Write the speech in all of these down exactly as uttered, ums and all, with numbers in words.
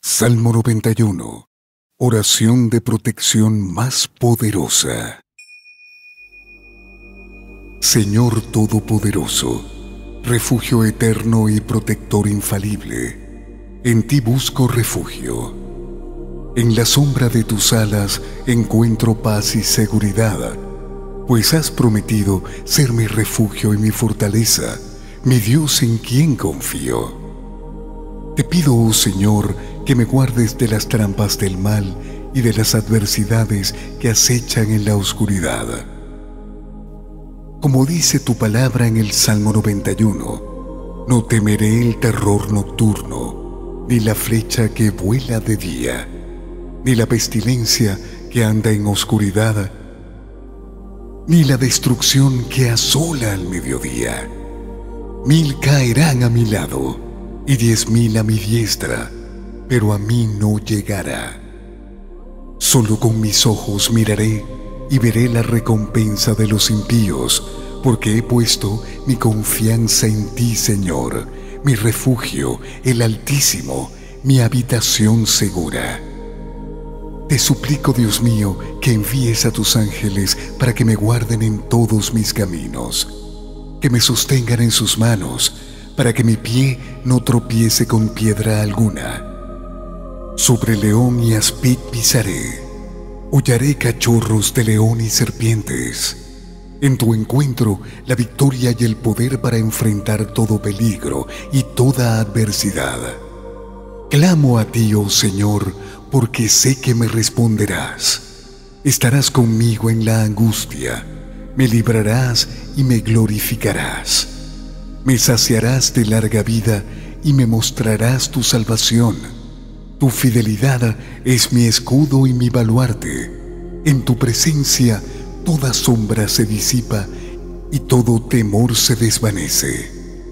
Salmo noventa y uno. Oración de protección más poderosa. Señor Todopoderoso, refugio eterno y protector infalible, en ti busco refugio. En la sombra de tus alas encuentro paz y seguridad, pues has prometido ser mi refugio y mi fortaleza, mi Dios en quien confío. Te pido, oh Señor, que me guardes de las trampas del mal y de las adversidades que acechan en la oscuridad. Como dice tu palabra en el Salmo noventa y uno, no temeré el terror nocturno, ni la flecha que vuela de día, ni la pestilencia que anda en oscuridad, ni la destrucción que asola al mediodía. Mil caerán a mi lado y diez mil a mi diestra, pero a mí no llegará. Solo con mis ojos miraré y veré la recompensa de los impíos, porque he puesto mi confianza en ti, Señor, mi refugio, el Altísimo, mi habitación segura. Te suplico, Dios mío, que envíes a tus ángeles para que me guarden en todos mis caminos, que me sostengan en sus manos, para que mi pie no tropiece con piedra alguna. Sobre león y aspid pisaré, hollaré cachorros de león y serpientes. En tu encuentro, la victoria y el poder para enfrentar todo peligro y toda adversidad. Clamo a ti, oh Señor, porque sé que me responderás. Estarás conmigo en la angustia, me librarás y me glorificarás. Me saciarás de larga vida y me mostrarás tu salvación. Tu fidelidad es mi escudo y mi baluarte. En tu presencia toda sombra se disipa y todo temor se desvanece.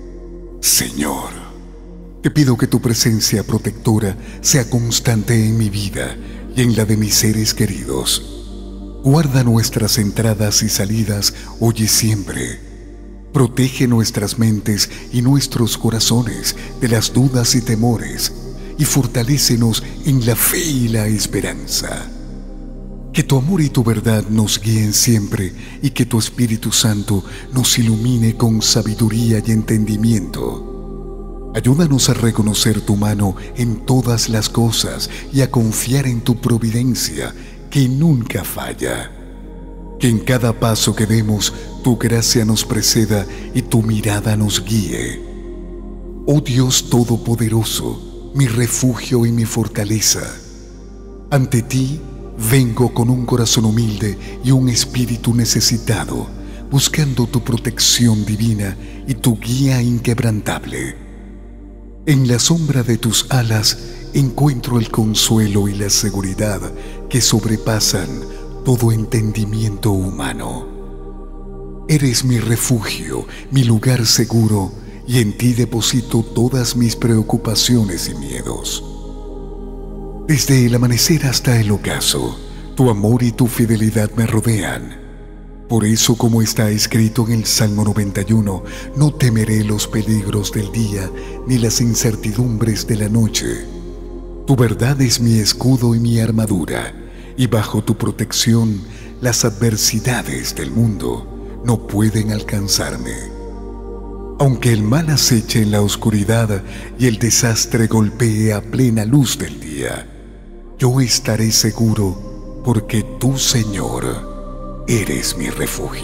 Señor, te pido que tu presencia protectora sea constante en mi vida y en la de mis seres queridos. Guarda nuestras entradas y salidas hoy y siempre. Protege nuestras mentes y nuestros corazones de las dudas y temores, y fortalécenos en la fe y la esperanza. Que tu amor y tu verdad nos guíen siempre, y que tu Espíritu Santo nos ilumine con sabiduría y entendimiento. Ayúdanos a reconocer tu mano en todas las cosas y a confiar en tu providencia, que nunca falla. Que en cada paso que demos, tu gracia nos preceda y tu mirada nos guíe. Oh Dios Todopoderoso, mi refugio y mi fortaleza, ante ti vengo con un corazón humilde y un espíritu necesitado, buscando tu protección divina y tu guía inquebrantable. En la sombra de tus alas encuentro el consuelo y la seguridad que sobrepasan todo entendimiento humano. Eres mi refugio, mi lugar seguro, y en ti deposito todas mis preocupaciones y miedos. Desde el amanecer hasta el ocaso, tu amor y tu fidelidad me rodean. Por eso, como está escrito en el Salmo noventa y uno, no temeré los peligros del día, ni las incertidumbres de la noche. Tu verdad es mi escudo y mi armadura, y bajo tu protección las adversidades del mundo no pueden alcanzarme. Aunque el mal aceche en la oscuridad y el desastre golpee a plena luz del día, yo estaré seguro porque tú, Señor, eres mi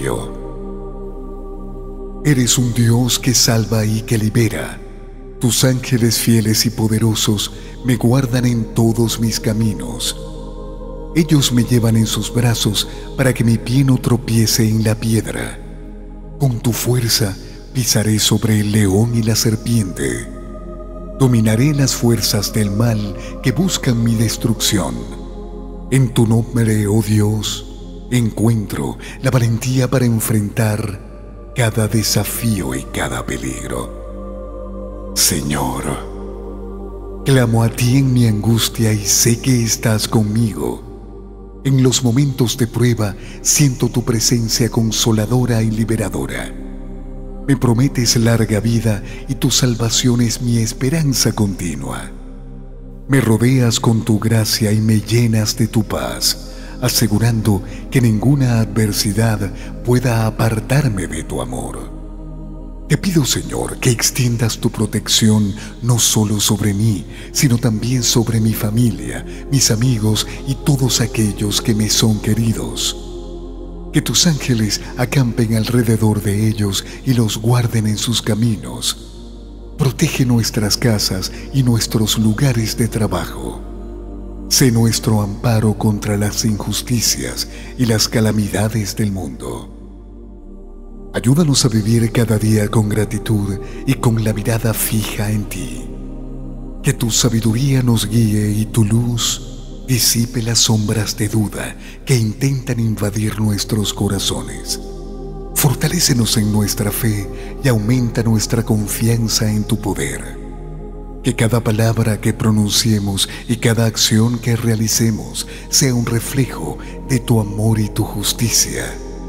refugio. Eres un Dios que salva y que libera. Tus ángeles fieles y poderosos me guardan en todos mis caminos. Ellos me llevan en sus brazos para que mi pie no tropiece en la piedra. Con tu fuerza pisaré sobre el león y la serpiente. Dominaré las fuerzas del mal que buscan mi destrucción. En tu nombre, oh Dios, encuentro la valentía para enfrentar cada desafío y cada peligro. Señor, clamo a ti en mi angustia y sé que estás conmigo. En los momentos de prueba siento tu presencia consoladora y liberadora. Me prometes larga vida y tu salvación es mi esperanza continua. Me rodeas con tu gracia y me llenas de tu paz, asegurando que ninguna adversidad pueda apartarme de tu amor. Te pido, Señor, que extiendas tu protección no solo sobre mí, sino también sobre mi familia, mis amigos y todos aquellos que me son queridos. Que tus ángeles acampen alrededor de ellos y los guarden en sus caminos. Protege nuestras casas y nuestros lugares de trabajo. Sé nuestro amparo contra las injusticias y las calamidades del mundo. Ayúdanos a vivir cada día con gratitud y con la mirada fija en ti. Que tu sabiduría nos guíe y tu luz disipe las sombras de duda que intentan invadir nuestros corazones. Fortalécenos en nuestra fe y aumenta nuestra confianza en tu poder. Que cada palabra que pronunciemos y cada acción que realicemos sea un reflejo de tu amor y tu justicia.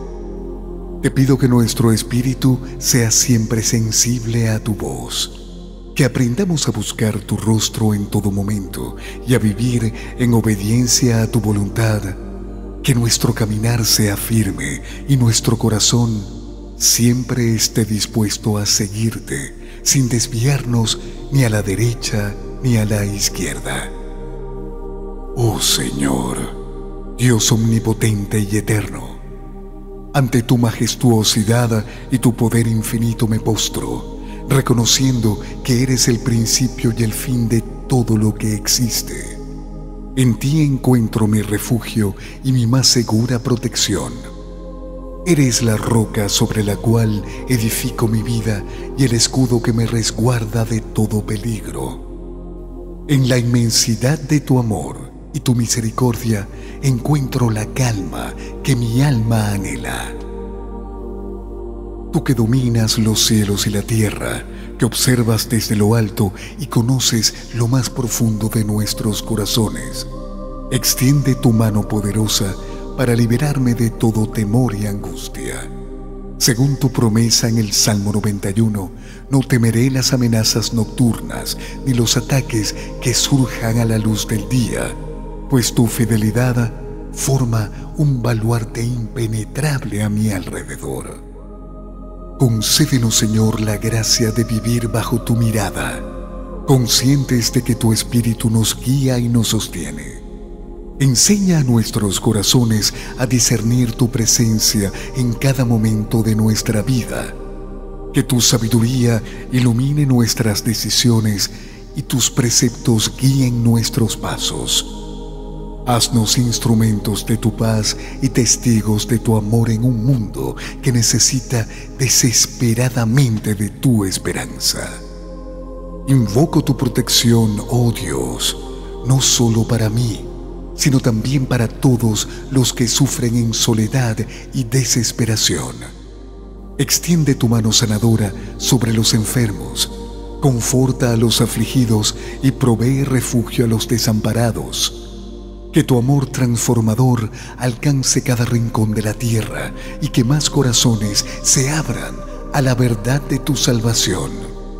Te pido que nuestro espíritu sea siempre sensible a tu voz, que aprendamos a buscar tu rostro en todo momento y a vivir en obediencia a tu voluntad, que nuestro caminar sea firme y nuestro corazón siempre esté dispuesto a seguirte, sin desviarnos ni a la derecha ni a la izquierda. Oh Señor, Dios omnipotente y eterno, ante tu majestuosidad y tu poder infinito me postro, reconociendo que eres el principio y el fin de todo lo que existe. En ti encuentro mi refugio y mi más segura protección. Eres la roca sobre la cual edifico mi vida y el escudo que me resguarda de todo peligro. En la inmensidad de tu amor y tu misericordia encuentro la calma que mi alma anhela. Tú que dominas los cielos y la tierra, que observas desde lo alto y conoces lo más profundo de nuestros corazones, extiende tu mano poderosa para liberarme de todo temor y angustia. Según tu promesa en el Salmo noventa y uno, no temeré las amenazas nocturnas ni los ataques que surjan a la luz del día, pues tu fidelidad forma un baluarte impenetrable a mi alrededor. Concédenos, Señor, la gracia de vivir bajo tu mirada, conscientes de que tu Espíritu nos guía y nos sostiene. Enseña a nuestros corazones a discernir tu presencia en cada momento de nuestra vida. Que tu sabiduría ilumine nuestras decisiones y tus preceptos guíen nuestros pasos. Haznos instrumentos de tu paz y testigos de tu amor en un mundo que necesita desesperadamente de tu esperanza. Invoco tu protección, oh Dios, no solo para mí, sino también para todos los que sufren en soledad y desesperación. Extiende tu mano sanadora sobre los enfermos, conforta a los afligidos y provee refugio a los desamparados. Que tu amor transformador alcance cada rincón de la tierra y que más corazones se abran a la verdad de tu salvación.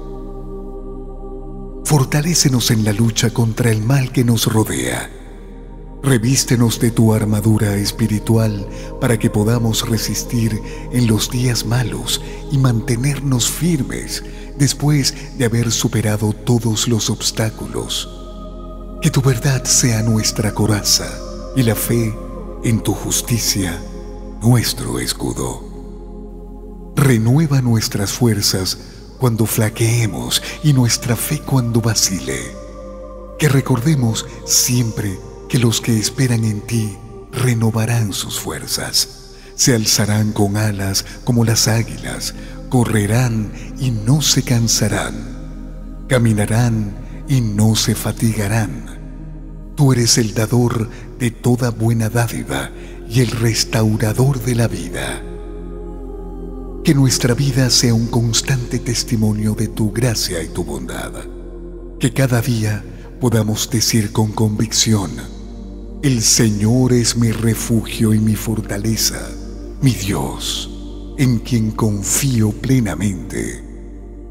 Fortalécenos en la lucha contra el mal que nos rodea. Revístenos de tu armadura espiritual para que podamos resistir en los días malos y mantenernos firmes después de haber superado todos los obstáculos. Que tu verdad sea nuestra coraza y la fe en tu justicia nuestro escudo. Renueva nuestras fuerzas cuando flaqueemos y nuestra fe cuando vacile. Que recordemos siempre que los que esperan en ti renovarán sus fuerzas. Se alzarán con alas como las águilas, correrán y no se cansarán, caminarán y no se fatigarán. Tú eres el dador de toda buena dádiva y el restaurador de la vida. Que nuestra vida sea un constante testimonio de tu gracia y tu bondad. Que cada día podamos decir con convicción: el Señor es mi refugio y mi fortaleza, mi Dios, en quien confío plenamente.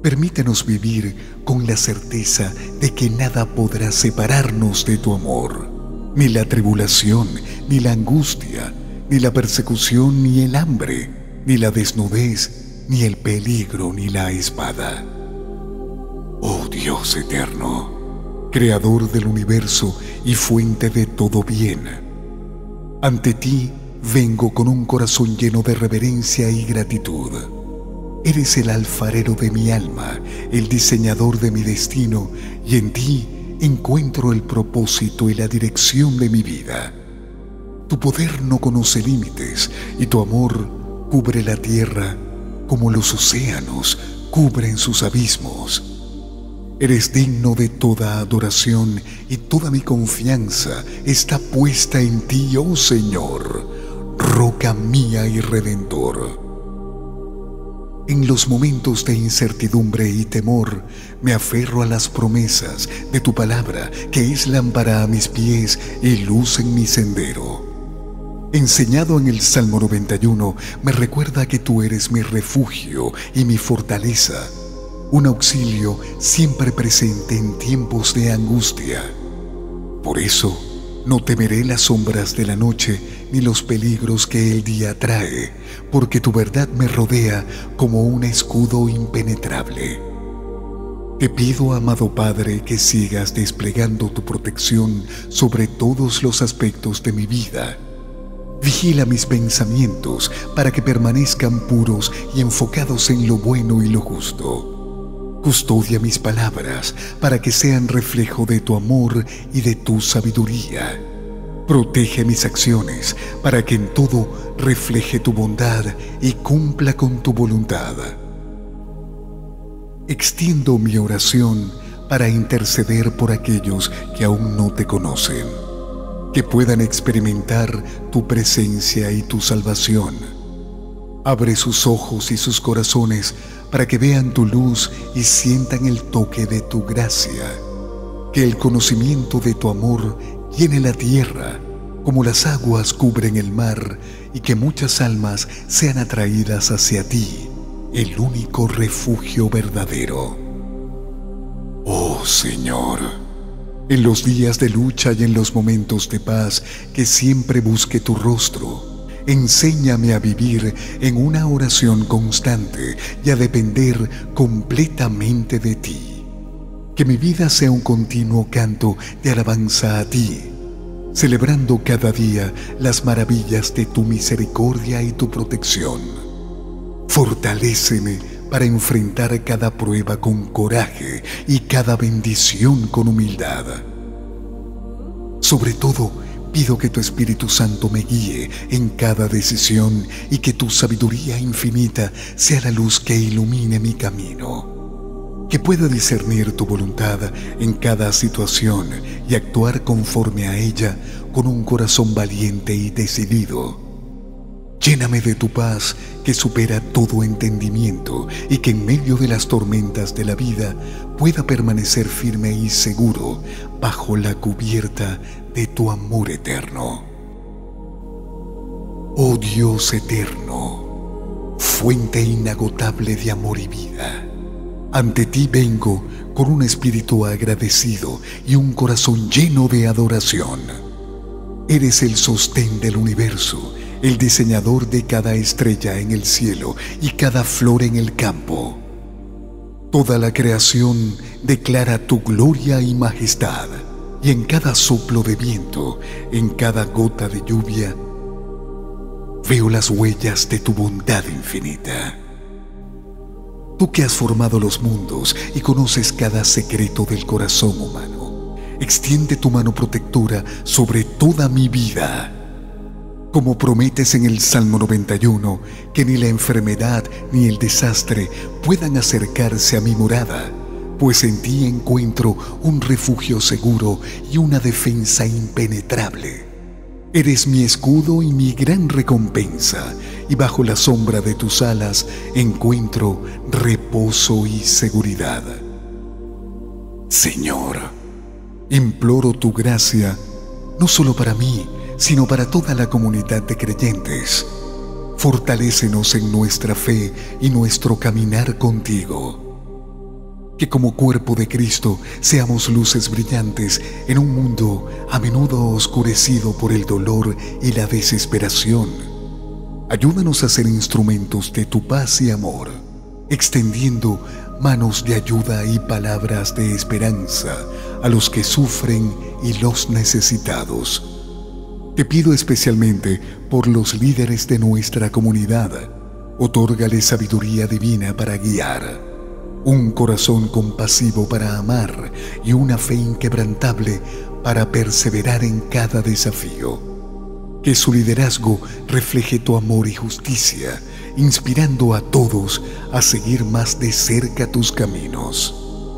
Permítenos vivir con la certeza de que nada podrá separarnos de tu amor, ni la tribulación, ni la angustia, ni la persecución, ni el hambre, ni la desnudez, ni el peligro, ni la espada. Oh Dios eterno, creador del universo y fuente de todo bien, ante ti vengo con un corazón lleno de reverencia y gratitud. Eres el alfarero de mi alma, el diseñador de mi destino, y en ti encuentro el propósito y la dirección de mi vida. Tu poder no conoce límites y tu amor cubre la tierra como los océanos cubren sus abismos. Eres digno de toda adoración y toda mi confianza está puesta en ti, oh Señor, roca mía y redentor. En los momentos de incertidumbre y temor, me aferro a las promesas de tu palabra, que es lámpara a mis pies y luz en mi sendero. Enseñado en el Salmo noventa y uno, me recuerda que tú eres mi refugio y mi fortaleza, un auxilio siempre presente en tiempos de angustia. Por eso, no temeré las sombras de la noche ni los peligros que el día trae, porque tu verdad me rodea como un escudo impenetrable. Te pido, amado Padre, que sigas desplegando tu protección sobre todos los aspectos de mi vida. Vigila mis pensamientos para que permanezcan puros y enfocados en lo bueno y lo justo. Custodia mis palabras para que sean reflejo de tu amor y de tu sabiduría. Protege mis acciones para que en todo refleje tu bondad y cumpla con tu voluntad. Extiendo mi oración para interceder por aquellos que aún no te conocen, que puedan experimentar tu presencia y tu salvación. Abre sus ojos y sus corazones para que vean tu luz y sientan el toque de tu gracia. Que el conocimiento de tu amor llene la tierra, como las aguas cubren el mar, y que muchas almas sean atraídas hacia ti, el único refugio verdadero. Oh Señor, en los días de lucha y en los momentos de paz, que siempre busque tu rostro. Enséñame a vivir en una oración constante y a depender completamente de ti. Que mi vida sea un continuo canto de alabanza a ti, celebrando cada día las maravillas de tu misericordia y tu protección. Fortaléceme para enfrentar cada prueba con coraje y cada bendición con humildad. Sobre todo, pido que tu Espíritu Santo me guíe en cada decisión y que tu sabiduría infinita sea la luz que ilumine mi camino. Que pueda discernir tu voluntad en cada situación y actuar conforme a ella con un corazón valiente y decidido. Lléname de tu paz que supera todo entendimiento y que en medio de las tormentas de la vida pueda permanecer firme y seguro bajo la cubierta de tu amor eterno. Oh Dios eterno, fuente inagotable de amor y vida, ante ti vengo con un espíritu agradecido y un corazón lleno de adoración. Eres el sostén del universo, el diseñador de cada estrella en el cielo y cada flor en el campo. Toda la creación declara tu gloria y majestad, y en cada soplo de viento, en cada gota de lluvia, veo las huellas de tu bondad infinita. Tú que has formado los mundos y conoces cada secreto del corazón humano, extiende tu mano protectora sobre toda mi vida. Como prometes en el Salmo noventa y uno, que ni la enfermedad ni el desastre puedan acercarse a mi morada, pues en ti encuentro un refugio seguro y una defensa impenetrable. Eres mi escudo y mi gran recompensa, y bajo la sombra de tus alas encuentro reposo y seguridad. Señor, imploro tu gracia, no solo para mí, sino para toda la comunidad de creyentes. Fortalécenos en nuestra fe y nuestro caminar contigo. Que como cuerpo de Cristo seamos luces brillantes en un mundo a menudo oscurecido por el dolor y la desesperación. Ayúdanos a ser instrumentos de tu paz y amor, extendiendo manos de ayuda y palabras de esperanza a los que sufren y los necesitados. Te pido especialmente por los líderes de nuestra comunidad. Otórgales sabiduría divina para guiar, un corazón compasivo para amar y una fe inquebrantable para perseverar en cada desafío. Que su liderazgo refleje tu amor y justicia, inspirando a todos a seguir más de cerca tus caminos.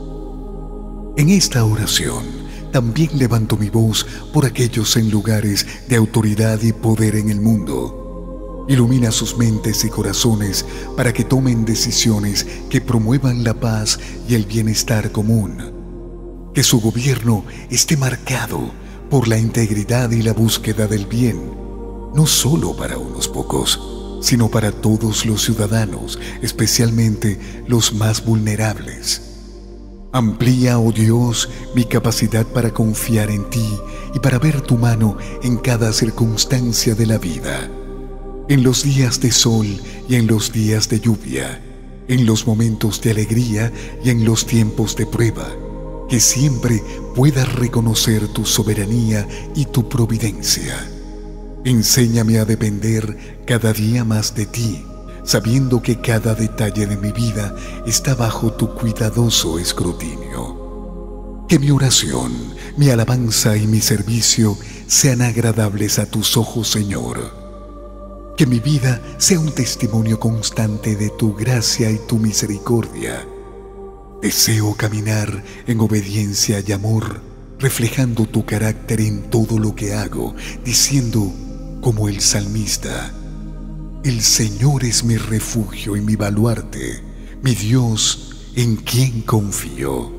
En esta oración también levanto mi voz por aquellos en lugares de autoridad y poder en el mundo. Ilumina sus mentes y corazones para que tomen decisiones que promuevan la paz y el bienestar común. Que su gobierno esté marcado por la integridad y la búsqueda del bien, no solo para unos pocos, sino para todos los ciudadanos, especialmente los más vulnerables. Amplía, oh Dios, mi capacidad para confiar en ti y para ver tu mano en cada circunstancia de la vida. En los días de sol y en los días de lluvia, en los momentos de alegría y en los tiempos de prueba, que siempre pueda reconocer tu soberanía y tu providencia. Enséñame a depender cada día más de ti, sabiendo que cada detalle de mi vida está bajo tu cuidadoso escrutinio. Que mi oración, mi alabanza y mi servicio sean agradables a tus ojos, Señor. Que mi vida sea un testimonio constante de tu gracia y tu misericordia. Deseo caminar en obediencia y amor, reflejando tu carácter en todo lo que hago, diciendo, como el salmista: el Señor es mi refugio y mi baluarte, mi Dios en quien confío.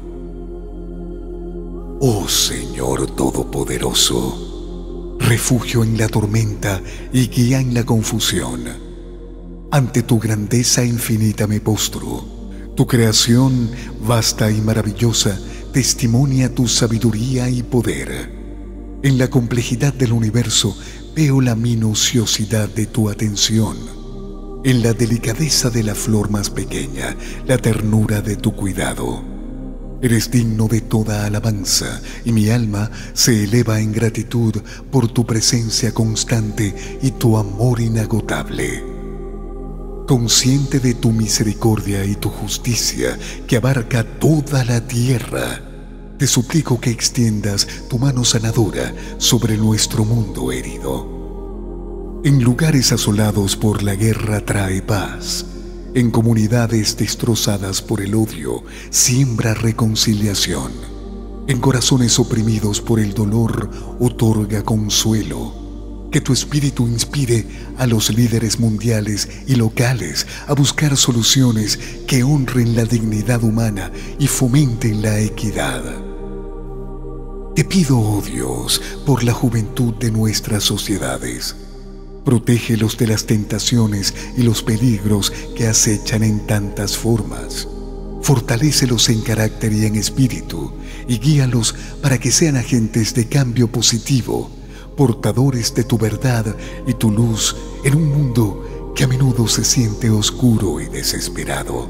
Oh Señor Todopoderoso, refugio en la tormenta y guía en la confusión. Ante tu grandeza infinita me postro. Tu creación, vasta y maravillosa, testimonia tu sabiduría y poder. En la complejidad del universo veo la minuciosidad de tu atención. En la delicadeza de la flor más pequeña, la ternura de tu cuidado. Eres digno de toda alabanza, y mi alma se eleva en gratitud por tu presencia constante y tu amor inagotable. Consciente de tu misericordia y tu justicia que abarca toda la tierra, te suplico que extiendas tu mano sanadora sobre nuestro mundo herido. En lugares asolados por la guerra trae paz. En comunidades destrozadas por el odio, siembra reconciliación. En corazones oprimidos por el dolor, otorga consuelo. Que tu espíritu inspire a los líderes mundiales y locales a buscar soluciones que honren la dignidad humana y fomenten la equidad. Te pido, oh Dios, por la juventud de nuestras sociedades. Protégelos de las tentaciones y los peligros que acechan en tantas formas. Fortalécelos en carácter y en espíritu, y guíalos para que sean agentes de cambio positivo, portadores de tu verdad y tu luz en un mundo que a menudo se siente oscuro y desesperado.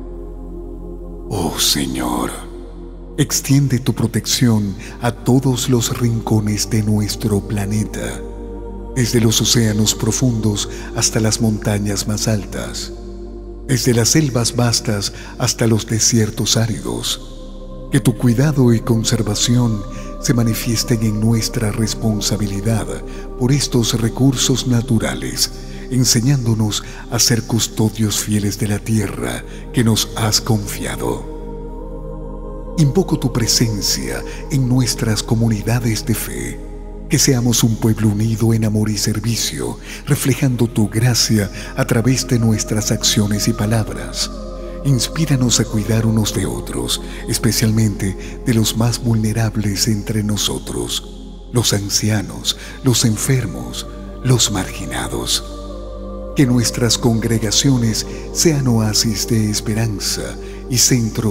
Oh Señor, extiende tu protección a todos los rincones de nuestro planeta, desde los océanos profundos hasta las montañas más altas, desde las selvas vastas hasta los desiertos áridos. Que tu cuidado y conservación se manifiesten en nuestra responsabilidad por estos recursos naturales, enseñándonos a ser custodios fieles de la tierra que nos has confiado. Invoco tu presencia en nuestras comunidades de fe. Que seamos un pueblo unido en amor y servicio, reflejando tu gracia a través de nuestras acciones y palabras. Inspíranos a cuidar unos de otros, especialmente de los más vulnerables entre nosotros, los ancianos, los enfermos, los marginados. Que nuestras congregaciones sean oasis de esperanza y centros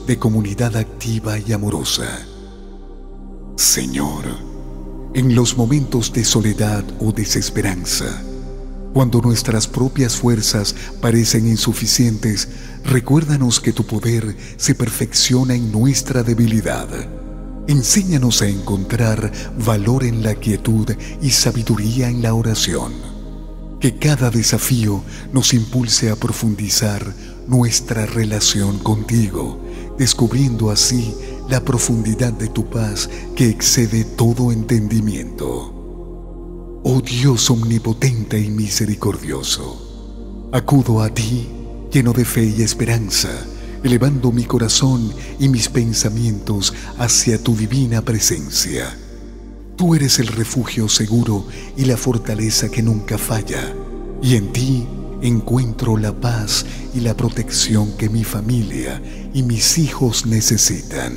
de comunidad activa y amorosa. Señor, en los momentos de soledad o desesperanza, cuando nuestras propias fuerzas parecen insuficientes, recuérdanos que tu poder se perfecciona en nuestra debilidad. Enséñanos a encontrar valor en la quietud y sabiduría en la oración. Que cada desafío nos impulse a profundizar nuestra relación contigo, descubriendo así la profundidad de tu paz que excede todo entendimiento. Oh Dios omnipotente y misericordioso, acudo a ti lleno de fe y esperanza, elevando mi corazón y mis pensamientos hacia tu divina presencia. Tú eres el refugio seguro y la fortaleza que nunca falla, y en ti encuentro la paz y la protección que mi familia y mis hijos necesitan.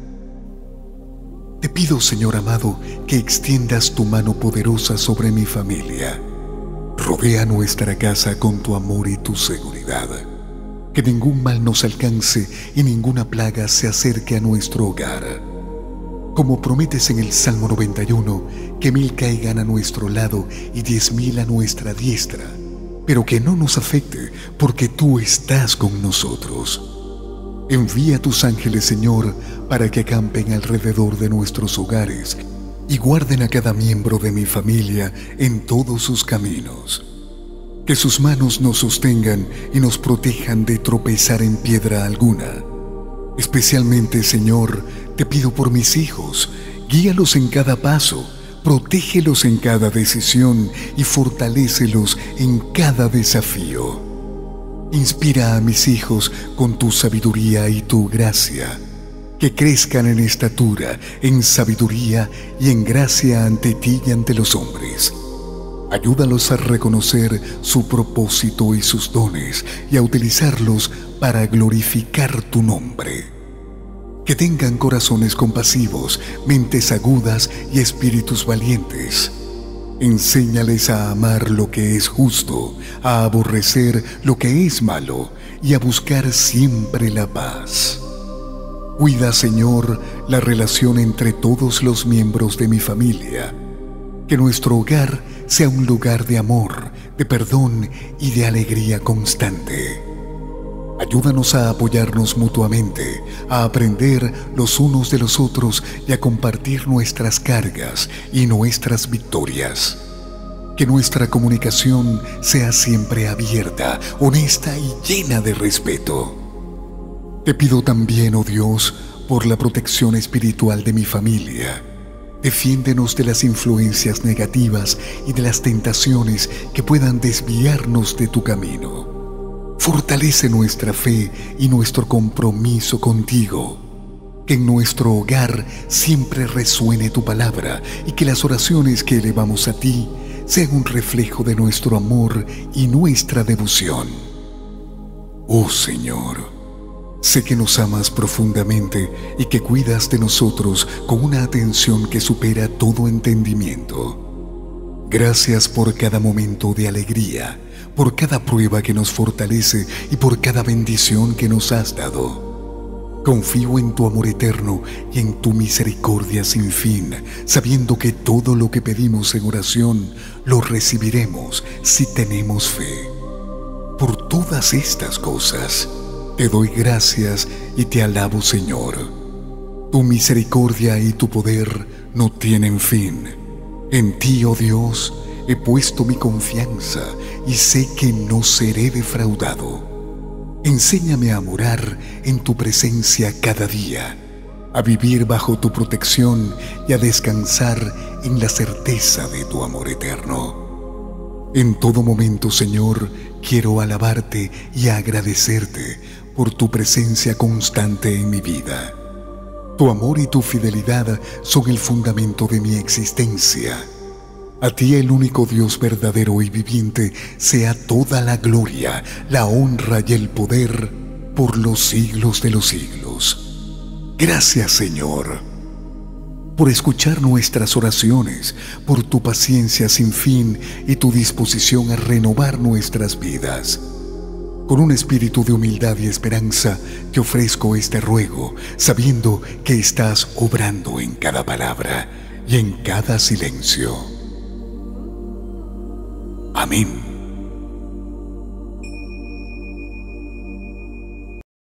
Te pido, Señor amado, que extiendas tu mano poderosa sobre mi familia. Rodea nuestra casa con tu amor y tu seguridad. Que ningún mal nos alcance y ninguna plaga se acerque a nuestro hogar. Como prometes en el Salmo noventa y uno, que mil caigan a nuestro lado y diez mil a nuestra diestra, pero que no nos afecte, porque tú estás con nosotros. Envía tus ángeles, Señor, para que acampen alrededor de nuestros hogares y guarden a cada miembro de mi familia en todos sus caminos. Que sus manos nos sostengan y nos protejan de tropezar en piedra alguna. Especialmente, Señor, te pido por mis hijos, guíalos en cada paso, protégelos en cada decisión y fortalécelos en cada desafío. Inspira a mis hijos con tu sabiduría y tu gracia, que crezcan en estatura, en sabiduría y en gracia ante ti y ante los hombres. Ayúdalos a reconocer su propósito y sus dones y a utilizarlos para glorificar tu nombre. Que tengan corazones compasivos, mentes agudas y espíritus valientes. Enséñales a amar lo que es justo, a aborrecer lo que es malo y a buscar siempre la paz. Cuida, Señor, la relación entre todos los miembros de mi familia. Que nuestro hogar sea un lugar de amor, de perdón y de alegría constante. Ayúdanos a apoyarnos mutuamente, a aprender los unos de los otros y a compartir nuestras cargas y nuestras victorias. Que nuestra comunicación sea siempre abierta, honesta y llena de respeto. Te pido también, oh Dios, por la protección espiritual de mi familia. Defiéndenos de las influencias negativas y de las tentaciones que puedan desviarnos de tu camino. Fortalece nuestra fe y nuestro compromiso contigo. Que en nuestro hogar siempre resuene tu palabra y que las oraciones que elevamos a ti sean un reflejo de nuestro amor y nuestra devoción. Oh Señor, sé que nos amas profundamente y que cuidas de nosotros con una atención que supera todo entendimiento. Gracias por cada momento de alegría, por cada prueba que nos fortalece y por cada bendición que nos has dado. Confío en tu amor eterno y en tu misericordia sin fin, sabiendo que todo lo que pedimos en oración lo recibiremos si tenemos fe. Por todas estas cosas, te doy gracias y te alabo, Señor. Tu misericordia y tu poder no tienen fin. En ti, oh Dios, he puesto mi confianza y sé que no seré defraudado. Enséñame a morar en tu presencia cada día, a vivir bajo tu protección y a descansar en la certeza de tu amor eterno. En todo momento, Señor, quiero alabarte y agradecerte por tu presencia constante en mi vida. Tu amor y tu fidelidad son el fundamento de mi existencia. A ti, el único Dios verdadero y viviente, sea toda la gloria, la honra y el poder por los siglos de los siglos. Gracias, Señor, por escuchar nuestras oraciones, por tu paciencia sin fin y tu disposición a renovar nuestras vidas. Con un espíritu de humildad y esperanza te ofrezco este ruego, sabiendo que estás obrando en cada palabra y en cada silencio. Amén.